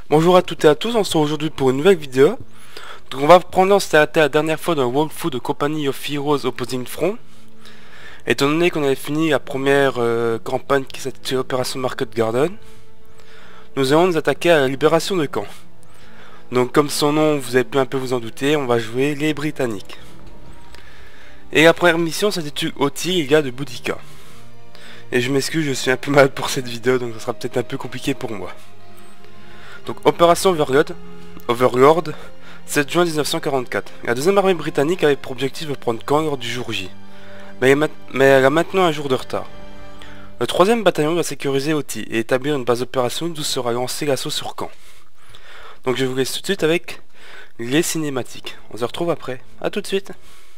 Bonjour à toutes et à tous, on se retrouve aujourd'hui pour une nouvelle vidéo. Donc on va prendre, on s'était arrêté la dernière fois dans World Food Company of Heroes Opposing Front. Étant donné qu'on avait fini la première campagne qui s'appelait Opération Market Garden, nous allons nous attaquer à la libération de Caen. Donc comme son nom, vous avez pu un peu vous en douter, on va jouer les Britanniques. Et la première mission s'intitule Oti, les gars de Boudica. Et je m'excuse, je suis un peu malade pour cette vidéo, donc ça sera peut-être un peu compliqué pour moi. Donc Opération Overlord, 7 juin 1944. La deuxième armée britannique avait pour objectif de prendre Caen lors du jour J. Mais elle a maintenant un jour de retard. Le troisième bataillon doit sécuriser Oti et établir une base d'opération d'où sera lancé l'assaut sur Caen. Donc je vous laisse tout de suite avec les cinématiques. On se retrouve après. A tout de suite.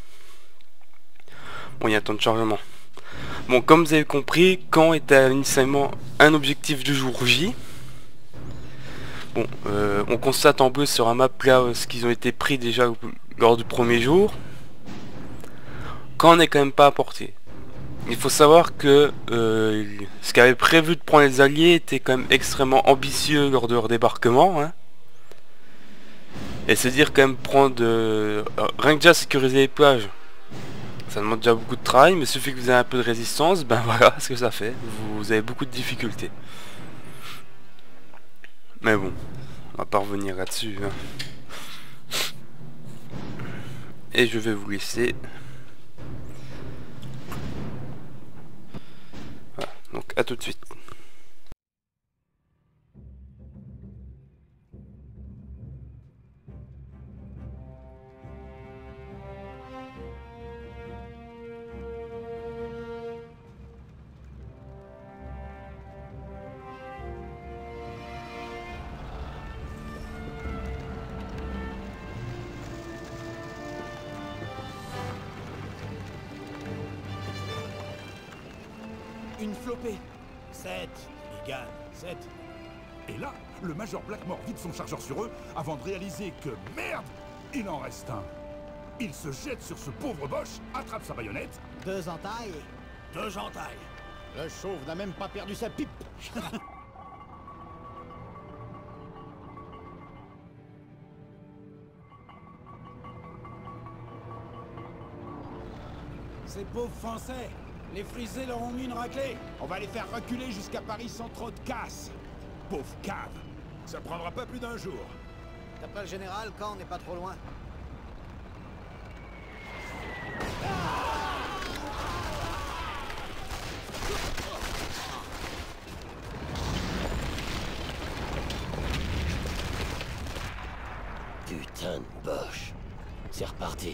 Bon, il y a un temps de chargement. Bon, comme vous avez compris, Caen était initialement un objectif du jour J. Bon, on constate en bleu sur un map là ce qu'ils ont été pris déjà lors du premier jour. Caen n'est quand même pas à portée. Il faut savoir que ce qu'avait prévu de prendre les alliés était quand même extrêmement ambitieux lors de leur débarquement. Hein. Et se dire quand même prendre... rien que déjà sécuriser les plages, ça demande déjà beaucoup de travail, mais il suffit que vous ayez un peu de résistance, ben voilà ce que ça fait. Vous avez beaucoup de difficultés. Mais bon, on va pas revenir là-dessus. Hein. Et je vais vous laisser. Voilà, donc à tout de suite. Une flopée. 7, Ligan, 7. Et là, le Major Blackmore vide son chargeur sur eux avant de réaliser que, merde, il en reste un. Il se jette sur ce pauvre Bosch, attrape sa baïonnette. 2 entailles. 2 entailles. Le chauve n'a même pas perdu sa pipe. Ces pauvres Français, les frisés leur ont mis une raclée. On va les faire reculer jusqu'à Paris sans trop de casse. Pauvre cave. Ça prendra pas plus d'un jour. D'après le général, Caen n'est pas trop loin. Putain de Bosch. C'est reparti.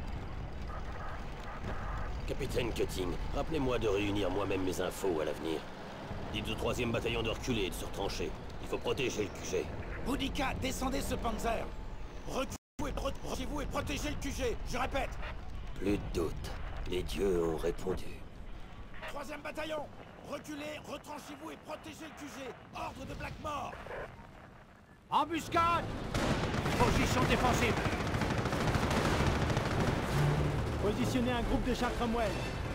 Capitaine Cutting, rappelez-moi de réunir moi-même mes infos à l'avenir. Dites au 3e bataillon de reculer et de se retrancher. Il faut protéger le QG. Boudica, descendez ce panzer. Reculez-vous et protégez le QG. Je répète. Plus de doute. Les dieux ont répondu. 3e bataillon, reculez, retranchez-vous et protégez le QG. Ordre de Blackmore. Embuscade. Position défensive. Positionnez un groupe de chars Cromwell.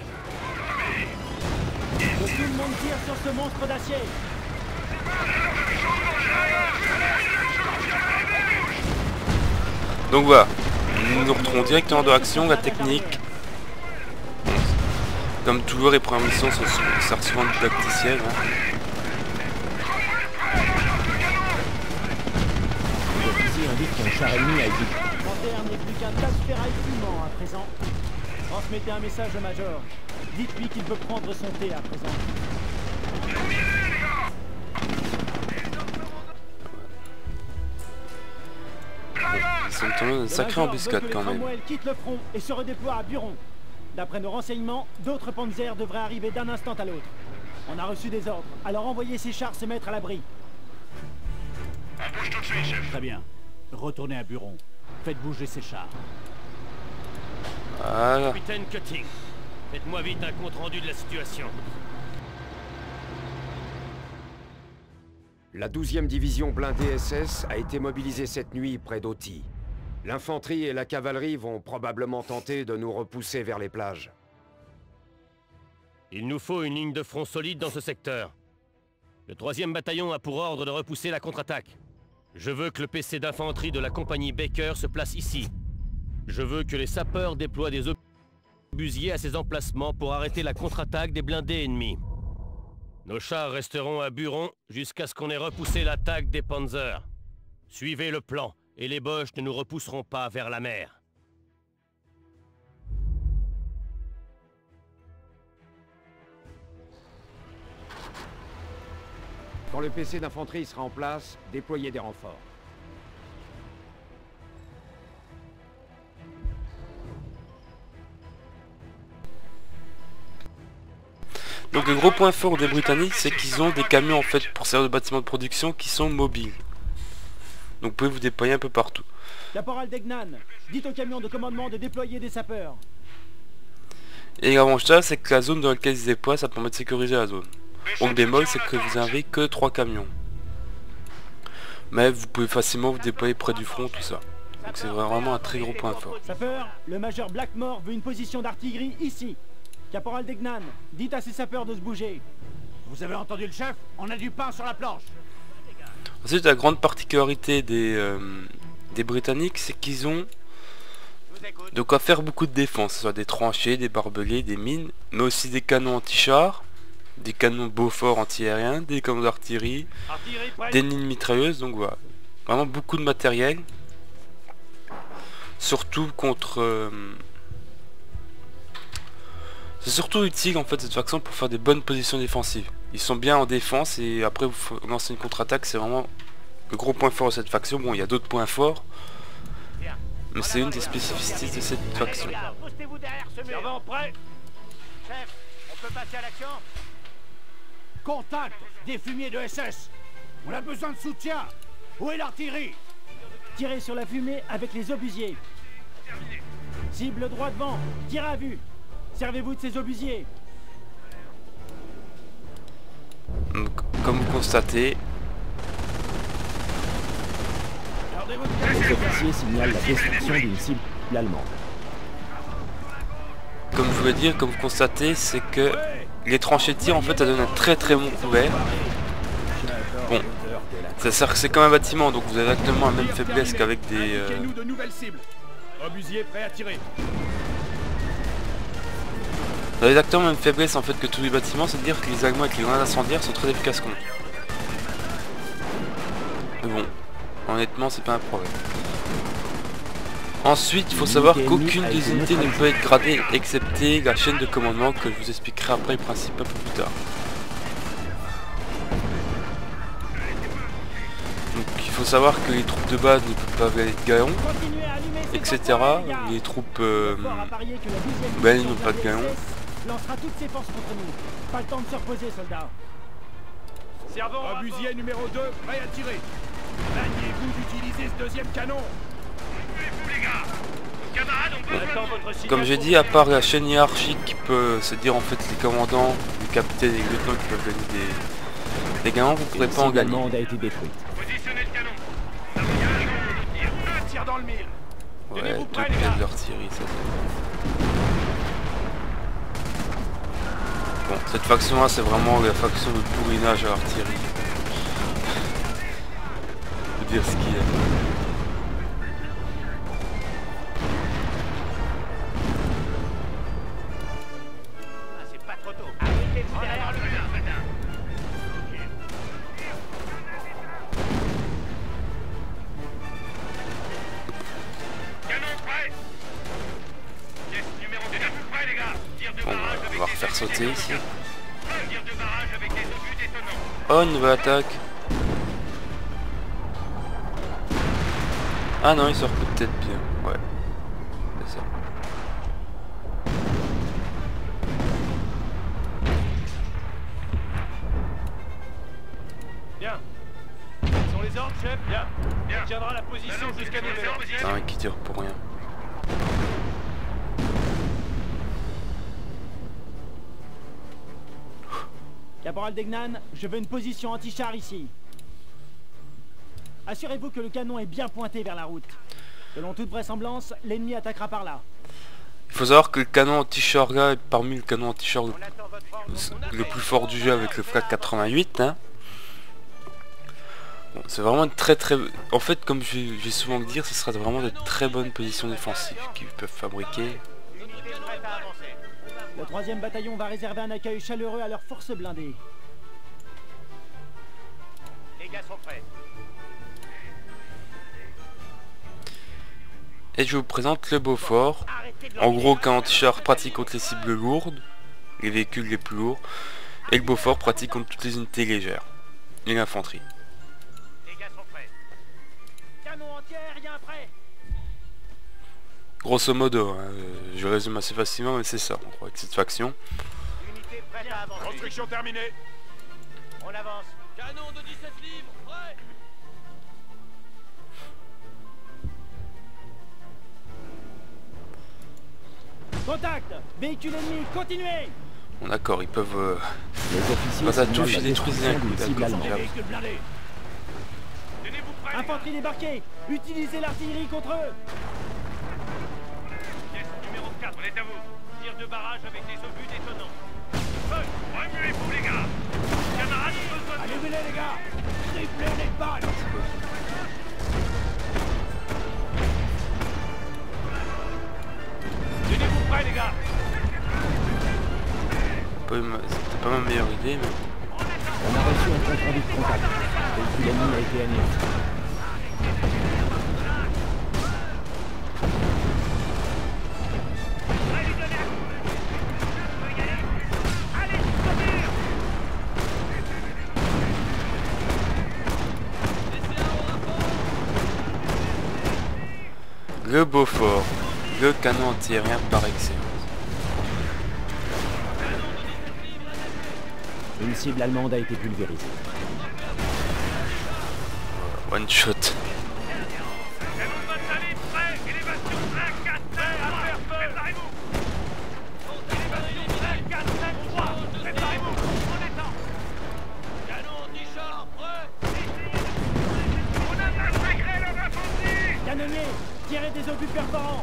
Que tout le monde tire sur ce monstre d'acier. Donc voilà, nous nous retrouvons directement dans l'action, la technique. Comme toujours, les premières missions sont souvent tacticielles. Hein. L'officier indique qu'un char ennemi a été... Panthère n'est plus qu'un tas de ferraille fumant à présent. Transmettez un message au Major. Dites-lui qu'il peut prendre son thé à présent. Ils sont tombés dans une sacrée embuscade quand même. Cromwell quitte le front et se redéploie à Buron. D'après nos renseignements, d'autres panzers devraient arriver d'un instant à l'autre. On a reçu des ordres, alors envoyez ces chars se mettre à l'abri. On bouge tout de suite, chef. Très bien. Retournez à Buron. Faites bouger ces chars. Voilà. Capitaine Cutting, faites-moi vite un compte-rendu de la situation. La 12e division blindée SS a été mobilisée cette nuit près d'Oti. L'infanterie et la cavalerie vont probablement tenter de nous repousser vers les plages. Il nous faut une ligne de front solide dans ce secteur. Le 3e bataillon a pour ordre de repousser la contre-attaque. Je veux que le PC d'infanterie de la compagnie Baker se place ici. Je veux que les sapeurs déploient des obusiers à ces emplacements pour arrêter la contre-attaque des blindés ennemis. Nos chars resteront à Buron jusqu'à ce qu'on ait repoussé l'attaque des Panzers. Suivez le plan, et les Boches ne nous repousseront pas vers la mer. Quand le PC d'infanterie sera en place, déployez des renforts. Donc le gros point fort des Britanniques, c'est qu'ils ont des camions en fait pour servir de bâtiments de production qui sont mobiles. Donc vous pouvez vous déployer un peu partout. Caporal Degnan, dites au camion de commandement de déployer des sapeurs. Et l'avantage, c'est que la zone dans laquelle ils se déploient, ça permet de sécuriser la zone. Donc le bémol, c'est que vous n'avez que 3 camions. Mais vous pouvez facilement vous déployer près du front, tout ça. Donc c'est vraiment un très gros point fort. Sapeur, le major Blackmore veut une position d'artillerie ici. Caporal Degnan, dites à ses sapeurs de se bouger. Vous avez entendu le chef? On a du pain sur la planche. Ensuite, la grande particularité des Britanniques, c'est qu'ils ont de quoi faire beaucoup de défense, que ce soit des tranchées, des barbelés, des mines, mais aussi des canons anti-chars, des canons Beaufort anti-aériens, des canons d'artillerie, des lignes mitrailleuses, donc voilà. Vraiment beaucoup de matériel. Surtout contre... C'est surtout utile en fait cette faction pour faire des bonnes positions défensives. Ils sont bien en défense et après vous lancez une contre-attaque, c'est vraiment le gros point fort de cette faction. Bon, il y a d'autres points forts, mais c'est une des spécificités de cette faction. Servant prêt. Chef, on peut passer à l'action. Contact des fumiers de SS. On a besoin de soutien. Où est l'artillerie? Tirez sur la fumée avec les obusiers. Cible droit devant, tirez à vue. Servez-vous de ces obusiers. Donc, comme vous constatez, Les officiers signalent la destruction d'une cible allemande. comme je voulais dire, comme vous constatez, c'est que les tranchées de tir en fait ça donne un très bon couvert. Bon, c'est comme un bâtiment, donc vous avez exactement la même faiblesse qu'avec des... Indiquez-nous de nouvelles cibles. Obusier prêt à tirer. Vous avez exactement la même faiblesse en fait que tous les bâtiments, c'est-à-dire que les Allemands avec les grenades incendiaires sont très efficaces contre. Mais bon, honnêtement c'est pas un problème. Ensuite, il faut savoir qu'aucune des unités ne peut être gradée excepté la chaîne de commandement que je vous expliquerai après le principe un peu plus tard. Donc il faut savoir que les troupes de base ne peuvent pas aller de galon, etc. Les troupes elles n'ont pas de galon. Lancera toutes ses forces contre nous. Pas le temps de se reposer, soldats. Servant obusier numéro 2, prêt à tirer. Maniez-vous d'utiliser ce deuxième canon. Comme j'ai dit, à part la chaîne hiérarchique qui peut se dire en fait les commandants, les capitaines et les lieutenants qui peuvent gagner des galons, vous ne pourrez pas en gagner. A été détruite. Un tir dans le mille. Ouais, 2 pièces d'artillerie, ça bon, cette faction là c'est vraiment la faction de bourrinage à l'artillerie. Faut dire ce qu'il y a. C'est pas trop tôt. Arrêtez-vous derrière le mur, madame. Canon prêt. Pièce numéro 2 prêt, les gars. Tir de Bon, barrage on va refaire sauter ici. Tir de barrage avec des obus détonnants. Oh, une nouvelle attaque. Ah non, il sort peut-être bien. Ouais, c'est ça. Bien. Quels sont les ordres, chef? Bien. On tiendra la position jusqu'à nouvel ordre. Un mec qui tire pour rien. Caporal Degnan, je veux une position anti-char ici. Assurez-vous que le canon est bien pointé vers la route. Selon toute vraisemblance, l'ennemi attaquera par là. Il faut savoir que le canon anti-char là est parmi le canon anti-char le plus fort du jeu avec le Flak 88. Hein. Bon, c'est vraiment une très... En fait, comme je vais souvent le dire, ce sera vraiment de très bonnes positions défensives qu'ils peuvent fabriquer. Le 3e bataillon va réserver un accueil chaleureux à leurs forces blindées. Les gars sont prêts. Et je vous présente le Beaufort. En gros, canon anti-char pratique contre les cibles lourdes, les véhicules les plus lourds, et le Beaufort pratique contre toutes les unités légères, et l'infanterie. Les gars sont prêts. Canon entier, rien prêt. Grosso modo, hein, je résume assez facilement, mais c'est ça, on croit, avec cette faction. Unité prête à avancer. Construction terminée. On avance. Canon de 17 livres, prêt. Contact! Véhicule ennemi, continuez! Bon d'accord, ils peuvent... Les officiers Quand ça signalent touche, la ils détruisent d'un coup, destruction d'une cible d'accord. allemande. Véhicule blindé. Tenez-vous prêts. Infanterie débarquée! Utilisez l'artillerie contre eux! Pièce numéro 4, on est à vous. Tir de barrage avec des obus détonnants. Feu, remuez-vous les gars. Camarades, besoin de... Allumez-les, les gars! Triplez les balles! Tenez-vous prêts les gars. C'était pas ma meilleure idée, mais... On a reçu un compte rendu de contact. Le véhicule ennemi a été anéanti. Le Beaufort, le canon antiaérien par excellence. Une cible allemande a été pulvérisée. One shot. Canon de votre saline, prêt. Élévation 5, 4, 5, 3. Préparez-vous. Élévation 5, 4, 5, 3. Préparez-vous. On attend. Canon anti-char, prêt. On a massacré leur infanterie. Canonnier, tirez des obus perforants!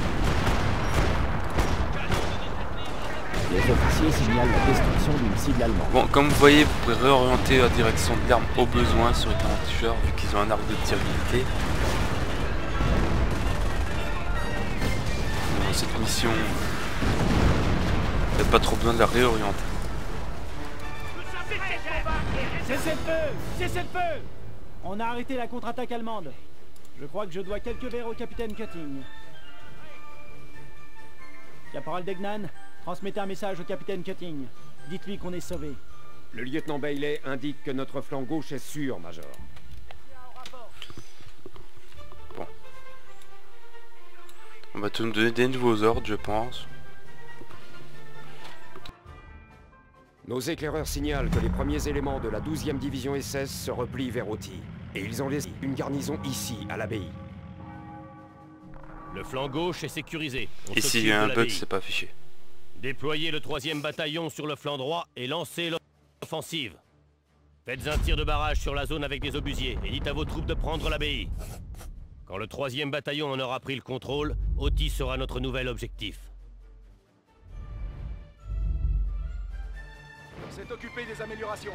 Les officiers signalent la destruction d'une cible allemande. Bon, comme vous voyez, vous pourrez réorienter la direction de l'arme au besoin sur les canons anti-char vu qu'ils ont un arc de tir limité. Dans cette mission, il n'y a pas trop besoin de la réorienter. Cessez le feu! Cessez le feu! On a arrêté la contre-attaque allemande. Je crois que je dois quelques verres au capitaine Cutting. Caporal Degnan, transmettez un message au capitaine Cutting. Dites-lui qu'on est sauvé. Le lieutenant Bailey indique que notre flanc gauche est sûr, Major. Bon. On va tout nous donner des nouveaux ordres, je pense. Nos éclaireurs signalent que les premiers éléments de la 12e division SS se replient vers Auty. Et ils ont laissé une garnison ici, à l'abbaye. Le flanc gauche est sécurisé. On Et s'il s'occupe y a de un bug, l'abbaye. c'est pas affiché. Déployez le 3e bataillon sur le flanc droit et lancez l'offensive. Faites un tir de barrage sur la zone avec des obusiers et dites à vos troupes de prendre l'abbaye. Quand le 3e bataillon en aura pris le contrôle, Auty sera notre nouvel objectif. C'est occupé des améliorations.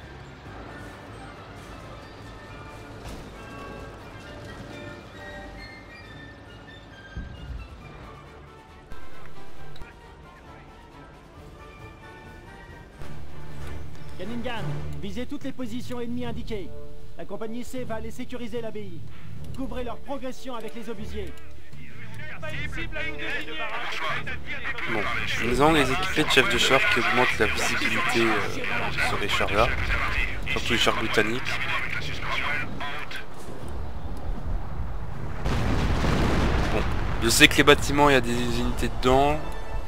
Cunningham, visez toutes les positions ennemies indiquées. La compagnie C va aller sécuriser l'abbaye. Couvrez leur progression avec les obusiers. Bon, nous avons les équipés de chefs de char qui augmentent la visibilité sur les chars là, surtout les chars britanniques. Bon, je sais que les bâtiments, il y a des unités dedans.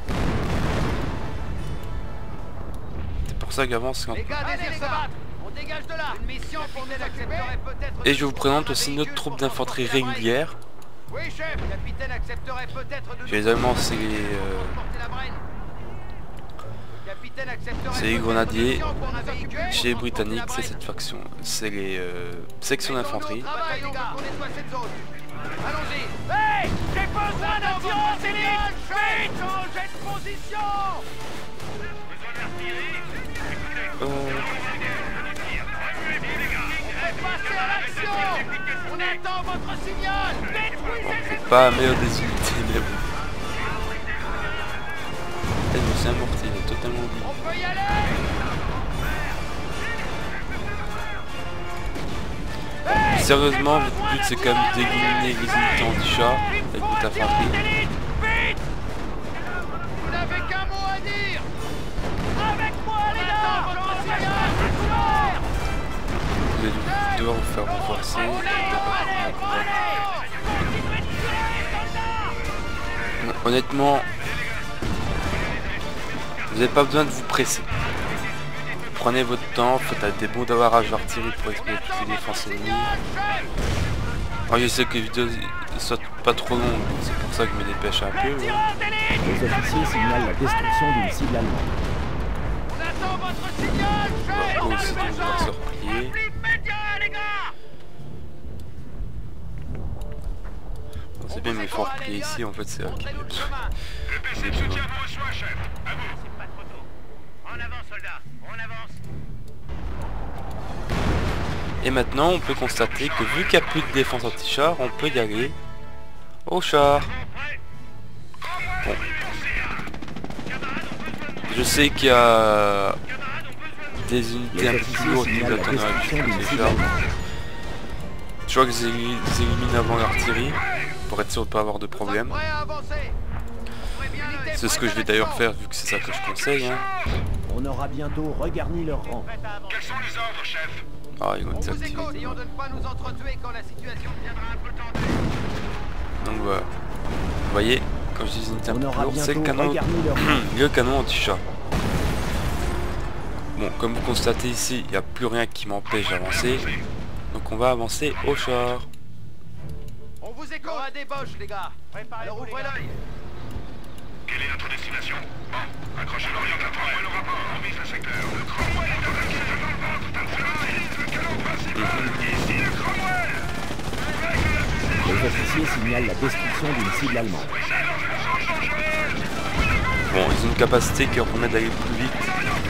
C'est pour ça qu'avance quand... Les gars, désirent se battre. On dégage de là. Une mission pour n'accepterait peut-être... Et je vous présente aussi notre troupe d'infanterie régulière. Oui, chef. Le capitaine accepterait peut-être de... Chez les Allemands, c'est les... porter la brenne. Le capitaine accepterait c'est les peut-être grenadiers. une mission pour nous occuper. Chez les Britanniques, c'est cette faction. C'est les sections d'infanterie. Travail, les gars. On nettoie cette zone. Allons-y. Hey, j'ai besoin d'un tir en cellule. Vite, changez de position. Besoin d'artillerie. Passez à l'action! On attend votre signal! Détruisez ces Pas la meilleure des unités, mais bon. Elle me s'est amorti, elle est totalement oubliée. On peut y aller! Sérieusement, votre but c'est quand même d'éliminer les unités anti-char avec toute la frappée. Vite! Vous n'avez qu'un mot à dire! Avec moi, les gars! Votre signal! Couvert! Vous allez devoir vous faire renforcer. Honnêtement, vous n'avez pas besoin de vous presser. Prenez votre temps, faites des bons d'avarage d'artillerie pour exploiter toutes les défenses ennemies. Alors je sais que les vidéos sont pas trop longues, c'est pour ça que je me dépêche un peu. Les officiers signalent la destruction d'une cible allemande. On attend votre signal, chef! On va aussi devoir se replier. Immédiat, les gars! Bon, c'est bien mais il faut replier ici, en fait c'est là qu'il y a besoin. On est besoin. C'est pas trop tôt. En avant, soldats, on avance. Et maintenant on peut constater que vu qu'il n'y a plus de défense anti-char, on peut y aller au char. Bon. Je sais qu'il y a des unités un peu plus lourdes qui attendent la vitesse des chars. Je crois que je les élimine avant l'artillerie pour être sûr de ne pas avoir de problème. Prêt à avancer. C'est ce que je vais d'ailleurs faire vu que c'est ça que je conseille. Hein. On aura bientôt regarni leur rang. Quels sont les ordres, chef? Ah, ils vont On vous désactiver. écoute, essayons de ne pas nous entretuer quand la situation deviendra un peu tendue. Donc voilà. Vous voyez, quand je dis une unité un On peu aura lourde, c'est le bientôt canon. regarni leur rang. Le canon anti-char. Bon, comme vous constatez ici, il n'y a plus rien qui m'empêche d'avancer. Donc on va avancer au char. On vous écoute. On a des boches, les gars. Alors ouvrez l'œil. Quelle est notre destination? Bon, accrochez l'orientateur et le rapport. On vise le secteur. Le Cromwell est attaqué dans le ventre. Le canon principal. Ici le Cromwell. Les officiers signalent la destruction d'une cible allemande. Bon, ils ont une capacité qui leur permet d'aller plus vite.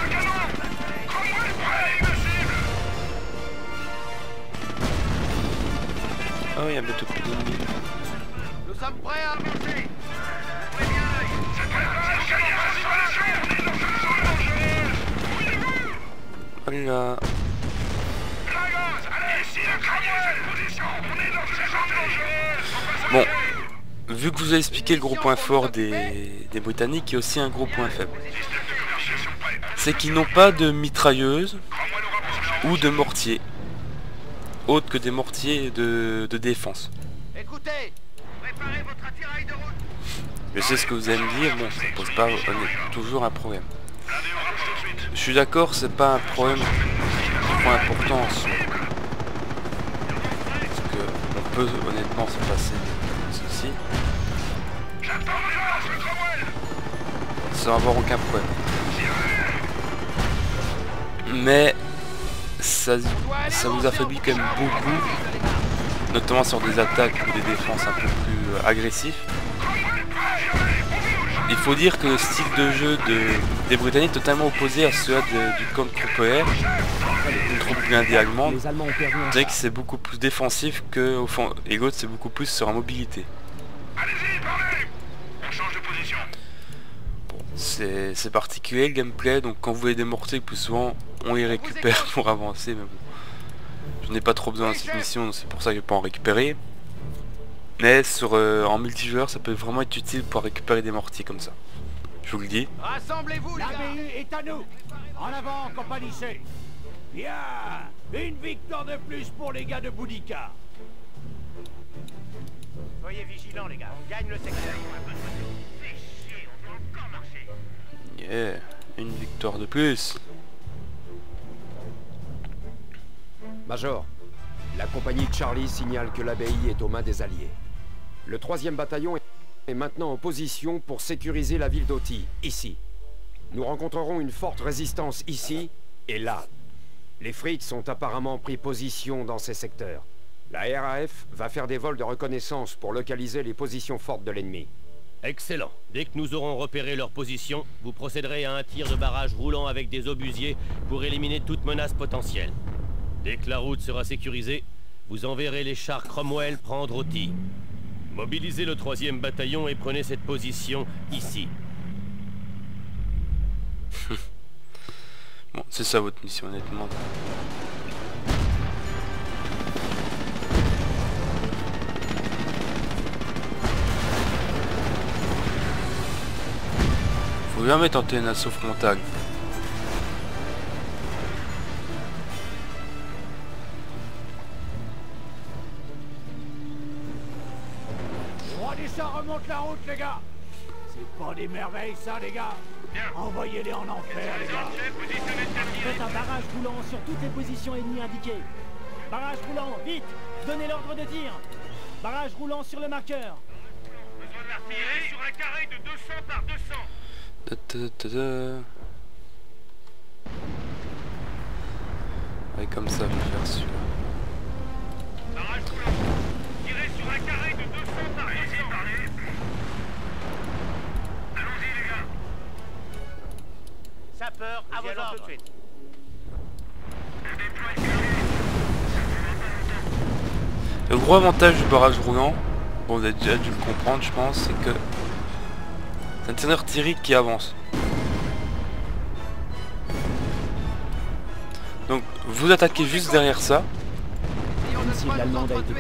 Ah oui, il y a bientôt plus d'ennemis. Nous sommes prêts à avancer. Ouvrez bien l'œil. Voilà. Bon, vu que vous avez expliqué le gros point fort des Britanniques, il y a aussi un gros point faible. C'est qu'ils n'ont pas de mitrailleuses ou de mortiers, autres que des mortiers de défense. Écoutez, préparez votre attirail de route. Je sais ce que vous allez me dire, bon, ça pose pas toujours un problème. Je suis d'accord, c'est pas un problème de point important en soi. Parce que on peut honnêtement se passer de ceci sans avoir aucun problème. Mais ça vous affaiblit quand même beaucoup, notamment sur des attaques ou des défenses un peu plus agressives. Il faut dire que le style de jeu des Britanniques est totalement opposé à celui du camp Trooper, une troupe blindée allemande. Les Allemands ont perdu un Je dirais que c'est beaucoup plus défensif que au fond, et l'autre c'est beaucoup plus sur la mobilité. Allez-y, parlez. On change de position. Bon, c'est particulier le gameplay, donc quand vous voyez des mortiers, plus souvent on les récupère pour avancer, mais bon. Je n'ai pas trop besoin de cette mission, donc c'est pour ça que je peux en récupérer. Mais en multijoueur, ça peut vraiment être utile pour récupérer des mortiers comme ça. Je vous le dis. Rassemblez-vous, les La gars. BU est à nous. En avant, compagnie C. Bien. Une victoire de plus pour les gars de Boudica. Soyez vigilants, les gars. On gagne le secteur. Fais chier, on doit encore marcher. Yeah, une victoire de plus. Major, la compagnie Charlie signale que l'abbaye est aux mains des Alliés. Le 3e bataillon est maintenant en position pour sécuriser la ville d'Oti, ici. Nous rencontrerons une forte résistance ici et là. Les Fritz ont apparemment pris position dans ces secteurs. La RAF va faire des vols de reconnaissance pour localiser les positions fortes de l'ennemi. Excellent. Dès que nous aurons repéré leur position, vous procéderez à un tir de barrage roulant avec des obusiers pour éliminer toute menace potentielle. Dès que la route sera sécurisée, vous enverrez les chars Cromwell prendre Oty. Mobilisez le 3e bataillon et prenez cette position ici. Bon, c'est ça votre mission, honnêtement. Faut jamais tenter un assaut frontal. Ça remonte la route, les gars. C'est pas des merveilles, ça, les gars. Envoyez-les en enfer, les gars. Faites un barrage roulant sur toutes les positions ennemies indiquées. Barrage roulant, vite. Donnez l'ordre de tir. Barrage roulant sur le marqueur. Besoin de l'artillerie sur un carré de 200 par 200. Ouais, comme ça, je vais faire celui-là. Barrage roulant. Tirez sur un carré de 200 par 200. Allons-y, les gars. Sapeur, à vos ordres. Tout de suite. Le gros avantage du barrage roulant, bon, vous avez déjà dû le comprendre, je pense, c'est que c'est un tir d'artillerie qui avance. Donc, vous attaquez juste derrière ça. Une cible allemande a été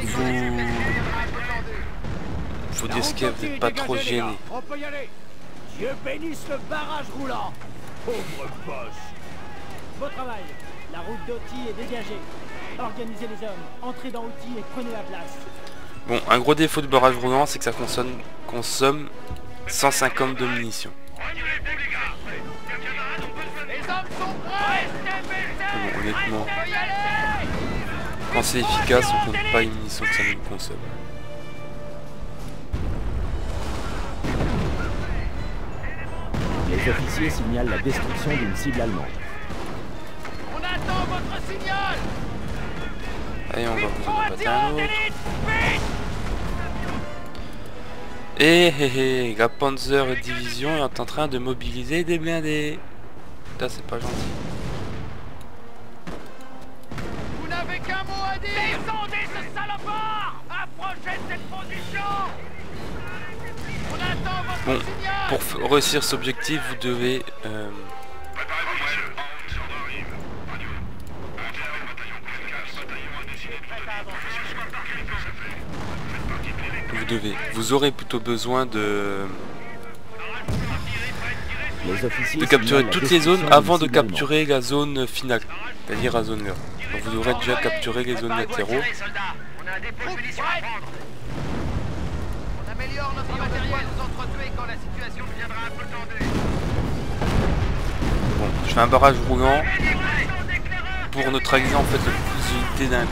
Faut dire ce qu'il y a, vous n'êtes pas trop gêné. On peut y aller. Dieu bénisse le barrage roulant. Pauvre Bosch. Beau travail. La route d'Oty est dégagée. Organisez les hommes, entrez dans Oty et prenez la place. Bon, un gros défaut du barrage roulant, c'est que ça consomme 150 de munitions. Mais bon, honnêtement, quand c'est efficace, on compte pas les munitions que ça nous consomme. Les officiers signalent la destruction d'une cible allemande. On attend votre signal. Allez, on va vous en battre un autre. Et la Panzer Division est en train de mobiliser des blindés. Là, c'est pas gentil. Vous n'avez qu'un mot à dire. Descendez ce salopard. Approchez de cette position. On attend votre Bon, signal. pour réussir cet objectif, vous devez... Vous aurez plutôt besoin de capturer toutes les zones avant de capturer la zone finale, c'est-à-dire la zone là. Donc vous aurez déjà capturé les zones latéraux. On a un dépôt de munitions à prendre. On améliore notre matériel, nous entretuer quand la situation deviendra un peu tendue. Bon, je fais un barrage roulant pour neutraliser en fait le plus d'unités d'un coup.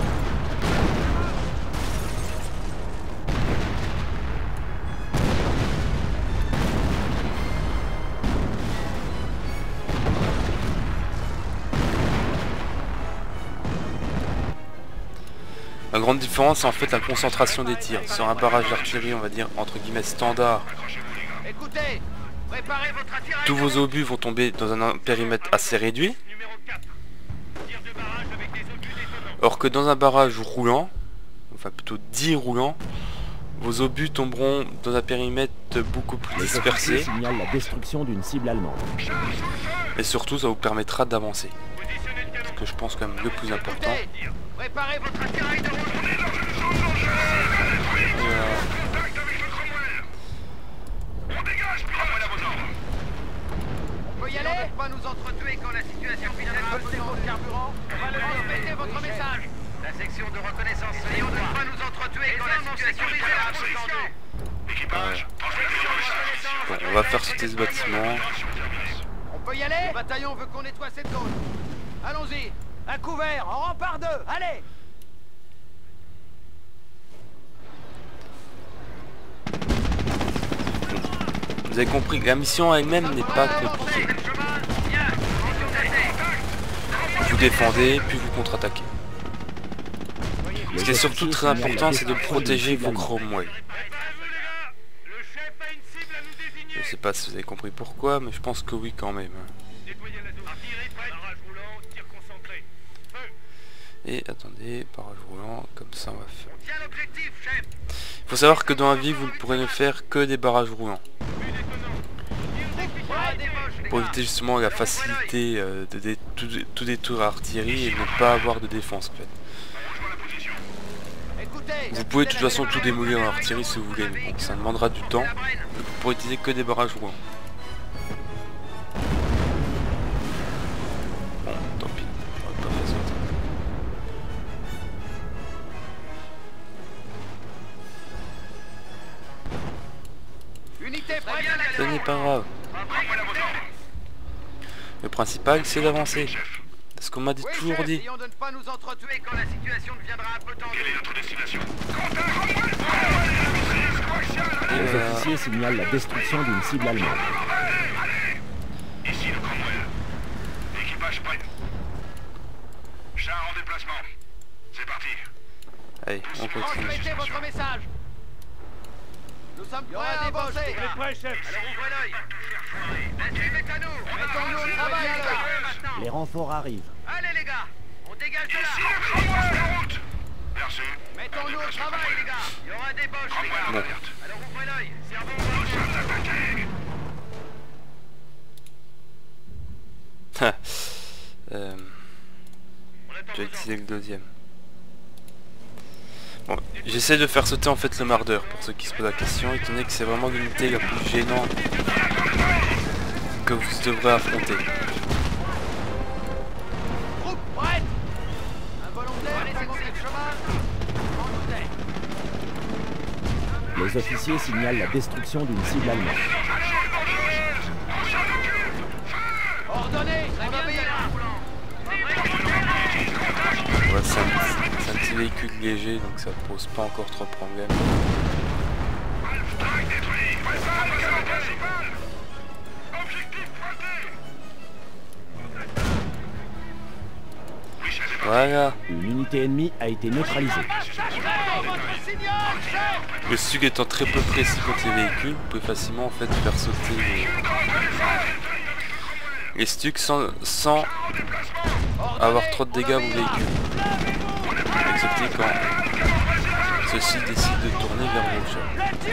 La grande différence, c'est en fait la concentration des tirs. Sur un barrage d'artillerie, on va dire entre guillemets standard, Écoutez, préparez votre attirail. tous vos obus vont tomber dans un périmètre assez réduit. Numéro 4. Tir de barrage avec des obus détonnants. Or que dans un barrage roulant, enfin plutôt dit roulant, vos obus tomberont dans un périmètre beaucoup plus Les officiers dispersé. signalent la destruction d'une cible allemande. Et surtout, ça vous permettra d'avancer. Positionnez le canon. Ce que je pense quand même le plus important. Écoutez, préparez votre attirail de rouge. Contact avec le Cromwell. On dégage, Cromwell à vos ordres. On peut y aller. Ne pas nous entretuer quand la situation viendra un peu tendue. Carburant. On va le transmettez votre message. La section de reconnaissance. Et on ne va pas nous entretuer quand la situation viendra un peu tendue. Équipage, transmettez vos messages. Bon, on va faire sauter ce bâtiment. On peut y aller. Le bataillon veut qu'on nettoie cette zone. Allons-y. Un couvert, en rempart 2. Allez. Vous avez compris que la mission elle-même n'est pas compliquée. Vous défendez, puis vous contre-attaquez. Ce qui est surtout très important, c'est de protéger vos Cromwell. Le chef a une cible à nous désigner. Je sais pas si vous avez compris pourquoi, mais je pense que oui quand même. Nettoyez la zone. Artillerie prête. Barrage roulant, tir concentré. Feu. Et attendez, barrage roulant, comme ça on va faire. Tiens l'objectif, chef. Il faut savoir que dans la vie, vous ne pourrez ne faire que des barrages roulants. Pour éviter justement la facilité de tout détour à artillerie et de ne pas avoir de défense en fait. Vous pouvez de toute façon tout démolir en artillerie si vous voulez, mais bon, ça demandera du temps. Vous pourrez utiliser que des barrages roulants. Bon, tant pis, on va pas faire sauter. Unité prête. Ce n'est pas grave. Le principal, c'est d'avancer. C'est ce qu'on m'a toujours dit. Essayons de ne pas nous entretuer quand la situation deviendra un peu tendue. Quelle est notre destination? Et Les voilà. officiers signalent la destruction d'une cible allemande. Ici le Cromwell. Équipage prêt. Char en déplacement. C'est parti. Allez, on continue. Transmettez votre message. Nous sommes prêts à dépenser. Prêt, chef. Alors ouvrez l'œil. La team est à nous. Mettons-nous au travail, les gars. Maintenant. Les renforts arrivent. Allez, les gars. On dégage de Ici là. le Cromwell en route. Perçu. Mettons-nous au travail, les gars. Il y aura des boches, les Cromwell en gars. alerte. Alors ouvrez l'œil. Servons Nous sommes attaqués. Je vais utiliser le deuxième. Bon, j'essaie de faire sauter en fait le mardeur pour ceux qui se posent la question, étant donné que c'est vraiment l'unité la plus gênante que vous devrez affronter. Troupe prête. Un volontaire, laissez monter le cheval. En tête. Les officiers signalent la destruction d'une cible allemande. Ordonnez. Très bien, Ouais, c'est un petit véhicule léger, donc ça pose pas encore trop de problèmes. Strike détruit. Prépare le canon principal. Objectif pointé. Oui, chef, c'est parti. Voilà. Une unité ennemie a été neutralisée. Le SUG étant très peu précis contre les véhicules, vous pouvez facilement en fait faire sauter les STUG sans avoir trop de dégâts aux véhicules. Excepté quand ceux-ci décident de tourner vers le char.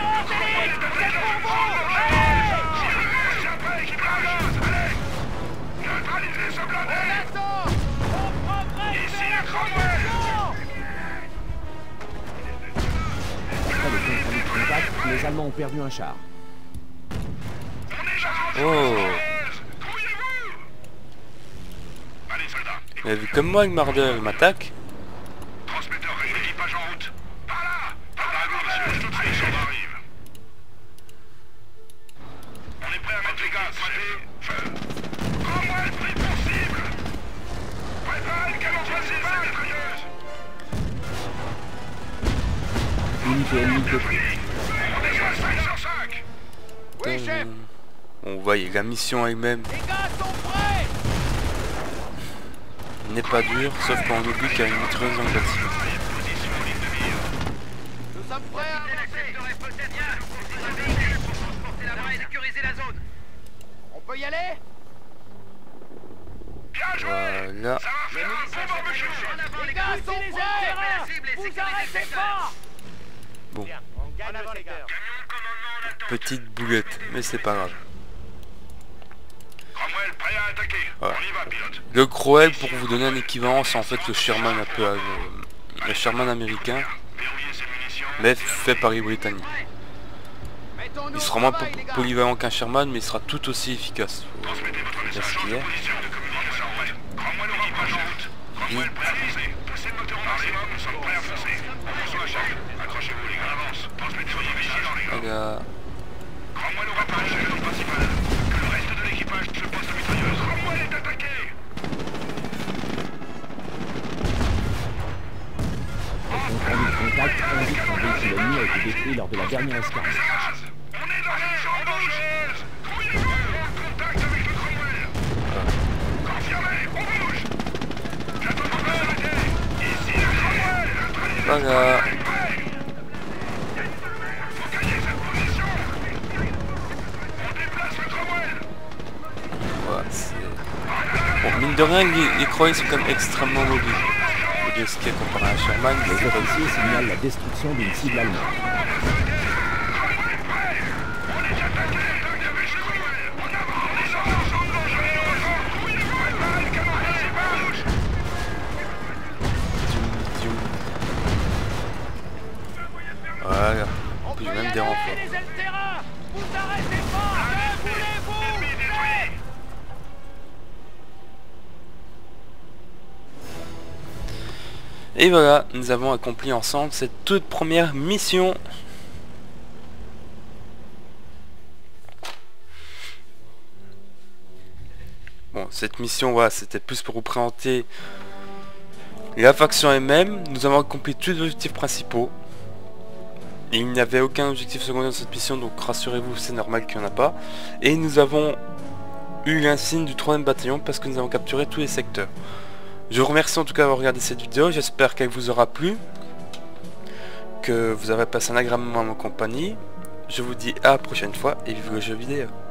Après le compte-rendu de contact, les Allemands ont perdu un char. Oh! Allez, soldats. Vous avez vu comme moi, le mardeur, il m'attaque. Transmetteur réglé, équipage en route. Par là. Par là, monsieur. Tout de suite, on arrive. On est prêt à mettre les gaz. Feu. Cromwell pris pour cible. Préparez le canon principal, mitrailleuse. Unité ennemie détruite. On descend 5 sur 5. Oui, chef. Bon, vous voyez, la mission elle-même Les gars sont prêts. n'est pas dure, sauf quand on oublie qu'il y a une mitrailleuse dans le bâtiment. Nous sommes prêts à avancer. Peut-être bien un véhicule pour transporter la main et sécuriser la zone. On peut y aller? Bien joué. Voilà. Ça va faire un bon barbecue. En avant, les gars sont prêts. La cible et sécuriser le secteur. Bon, On gagne le secteur. petite boulette, mais c'est pas grave. Cromwell prêt à attaquer. Voilà. On y va, pilote. Le Crowell, pour vous donner un équivalent, c'est en fait le Sherman un peu le Sherman américain, Verrouillez ses munitions. mais fait par les Britanniques. Mettons-nous Il au sera moins travail, les gars. polyvalent qu'un Sherman, mais il sera tout aussi efficace. Transmettez votre Faut dire message ce qu'il y a. position de communication. Cromwell au équipage en route. Cromwell prêt à foncer. Poussez le moteur au maximum, nous sommes prêts à foncer. Attention à chaque. Accrochez-vous, les gars. On avance. Transmettez soyez vigilants, les gars. Voilà. Cromwell au réparage du canon principal. Que le reste de l'équipage se poste la mitrailleuse. Cromwell est attaqué. Le compte-rendu de contact indique qu'un véhicule ennemi a été détruit lors de la dernière escale. Gaz. On est dans une zone dangereuse. Grouillez-vous. En contact avec le Cromwell. Confirmé. On bouge. J'attends votre arrêté. Ici le Cromwell. Voilà. Gagnez cette position. On déplace le Cromwell. Voilà, c'est... Bon, mine de rien, les Crowell sont quand même extrêmement mobiles. Le risqué comparé à Sherman. Les officiers signalent la destruction d'une cible allemande. Voilà, puis même des renforts. Les ailes terrain. Vous arrêtez pas. Que voulez-vous? Et voilà, nous avons accompli ensemble cette toute première mission. Bon, cette mission, voilà, c'était plus pour vous présenter la faction MM. Nous avons accompli tous les objectifs principaux. Et il n'y avait aucun objectif secondaire dans cette mission, donc rassurez-vous, c'est normal qu'il n'y en a pas. Et nous avons eu l'insigne du 3e bataillon parce que nous avons capturé tous les secteurs. Je vous remercie en tout cas d'avoir regardé cette vidéo, j'espère qu'elle vous aura plu, que vous aurez passé un agréable moment en ma compagnie. Je vous dis à la prochaine fois et vive le jeu vidéo.